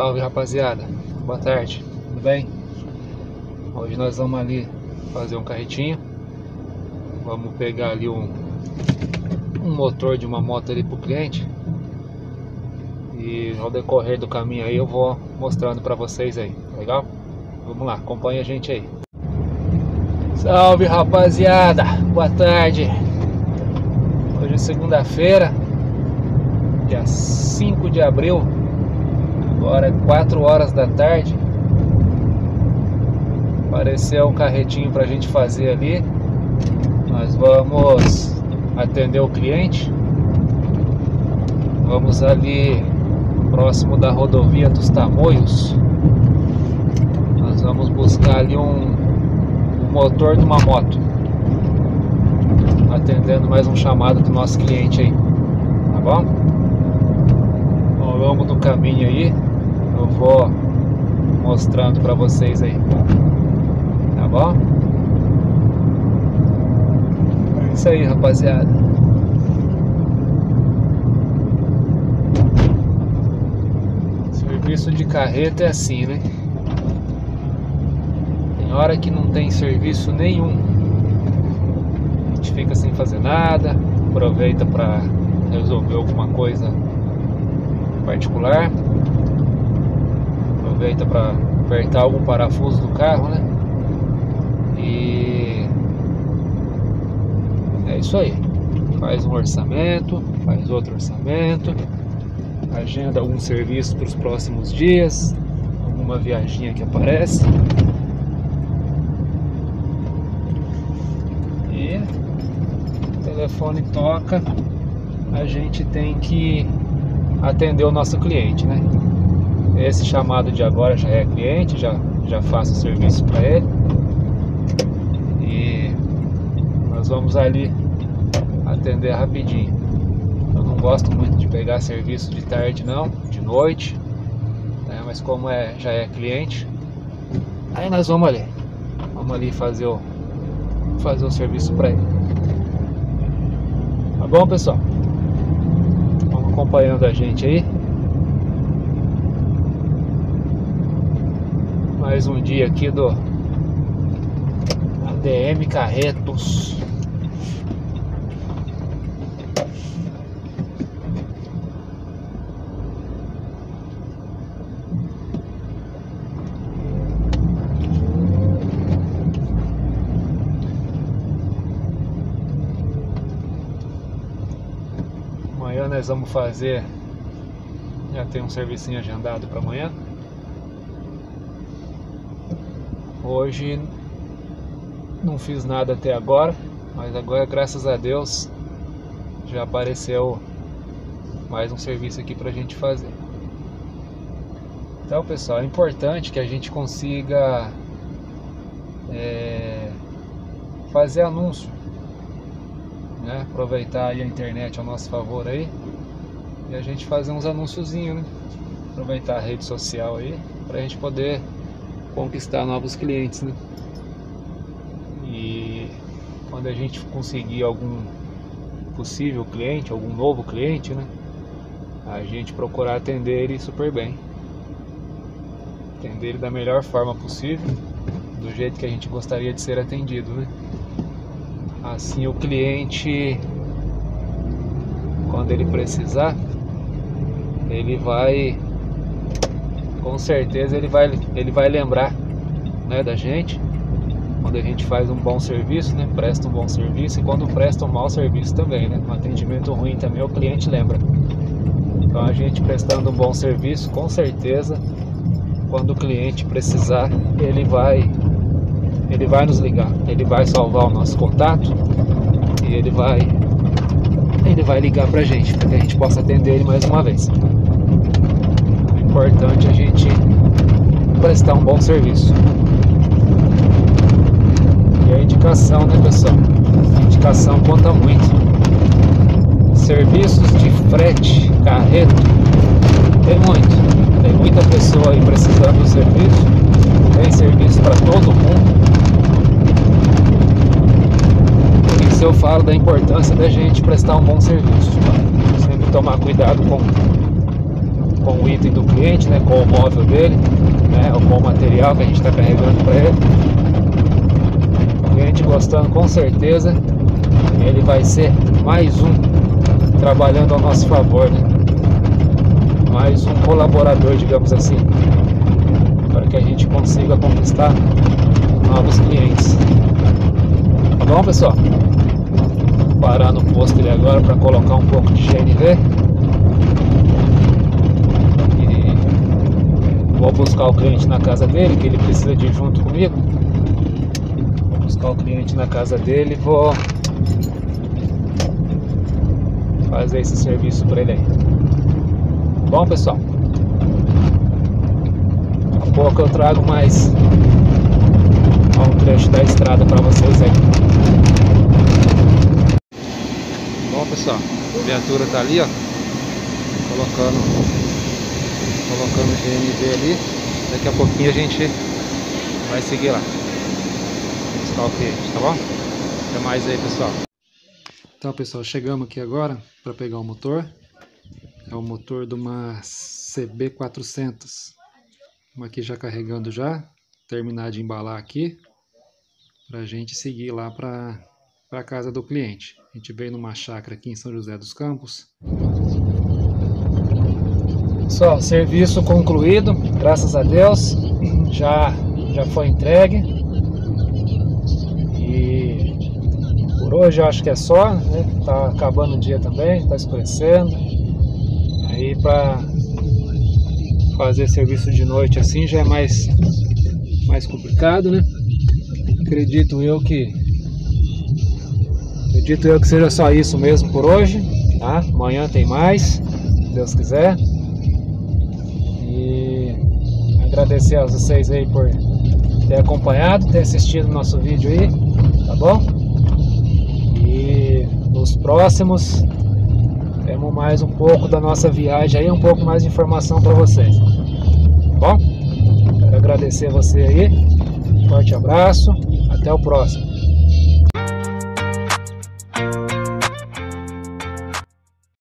Salve, rapaziada, boa tarde, tudo bem? Hoje nós vamos ali fazer um carretinho. Vamos pegar ali um motor de uma moto ali pro cliente. E ao decorrer do caminho aí eu vou mostrando pra vocês aí, legal? Vamos lá, acompanha a gente aí. Salve, rapaziada, boa tarde. Hoje é segunda-feira, dia 5 de abril. Agora é 4 horas da tarde. Apareceu um carretinho pra gente fazer ali. Nós vamos atender o cliente. Vamos ali próximo da rodovia dos Tamoios. Nós vamos buscar ali um motor de uma moto, atendendo mais um chamado do nosso cliente aí, tá bom? Ao longo do caminho aí eu vou mostrando pra vocês aí, tá bom? É isso aí, rapaziada. Serviço de carreta é assim, né? Tem hora que não tem serviço nenhum, a gente fica sem fazer nada, aproveita para resolver alguma coisa particular, aproveita para apertar algum parafuso do carro, né? E é isso aí. Faz um orçamento, faz outro orçamento, agenda algum serviço para os próximos dias, alguma viaginha que aparece. E o telefone toca, a gente tem que atender o nosso cliente, né? Esse chamado de agora já é cliente, já faço o serviço para ele. E nós vamos ali atender rapidinho. Eu não gosto muito de pegar serviço de tarde não, de noite, né? Mas como já é cliente, aí nós vamos ali fazer o serviço para ele. Tá bom, pessoal? Vamos acompanhando a gente aí. Mais um dia aqui do ADM Carretos. Amanhã nós vamos fazer, já tem um servicinho agendado para amanhã. Hoje não fiz nada até agora, mas agora, graças a Deus, já apareceu mais um serviço aqui pra gente fazer. Então, pessoal, é importante que a gente consiga fazer anúncio, né? Aproveitar aí a internet ao nosso favor aí e a gente fazer uns anúnciozinhos, né? Aproveitar a rede social aí pra gente poder conquistar novos clientes, né? E quando a gente conseguir algum possível cliente, algum novo cliente, né? A gente procurar atender ele super bem, atender ele da melhor forma possível, do jeito que a gente gostaria de ser atendido, né? Assim o cliente, quando ele precisar, ele vai, com certeza ele vai lembrar, né, da gente, quando a gente faz um bom serviço, né, presta um bom serviço, e quando presta um mau serviço também, né, um atendimento ruim também o cliente lembra. Então a gente prestando um bom serviço, com certeza, quando o cliente precisar, ele vai nos ligar, ele vai salvar o nosso contato e ele vai ligar pra gente, para que a gente possa atender ele mais uma vez. É importante a gente prestar um bom serviço. E a indicação, né, pessoal? A indicação conta muito. Serviços de frete, carreto, tem muita pessoa aí precisando do serviço. Tem serviço para todo mundo. Por isso eu falo da importância da gente prestar um bom serviço, sempre tomar cuidado com com o item do cliente, né, com o móvel dele, né, ou com o material que a gente está carregando para ele. O cliente gostando, com certeza ele vai ser mais um trabalhando ao nosso favor, né? Mais um colaborador, digamos assim, para que a gente consiga conquistar novos clientes. Tá bom, pessoal? Vou parar no posto ali agora para colocar um pouco de GNV e vou buscar o cliente na casa dele, que ele precisa de ir junto comigo. Vou buscar o cliente na casa dele e vou fazer esse serviço para ele aí. Tá bom, pessoal? Daqui a pouco eu trago mais um trecho da estrada para vocês aí. Bom, pessoal, a viatura tá ali, ó, colocando o GNV ali. Daqui a pouquinho a gente vai seguir lá, buscar o cliente, tá bom? Até mais aí, pessoal. Então, pessoal, chegamos aqui agora para pegar o motor. É o motor de uma CB400. Estamos aqui já carregando já. Terminar de embalar aqui para a gente seguir lá para a casa do cliente. A gente veio numa chácara aqui em São José dos Campos. Pessoal, serviço concluído, graças a Deus. Já foi entregue. E por hoje eu acho que é só, né? Tá acabando o dia também, tá escurecendo. Aí para fazer serviço de noite assim já é mais complicado, né? Acredito eu que seja só isso mesmo por hoje, tá? Amanhã tem mais, se Deus quiser. E agradecer a vocês aí por ter acompanhado, ter assistido o nosso vídeo aí, tá bom? E nos próximos temos mais um pouco da nossa viagem aí, um pouco mais de informação para vocês, tá bom? Quero agradecer você aí, forte abraço, até o próximo.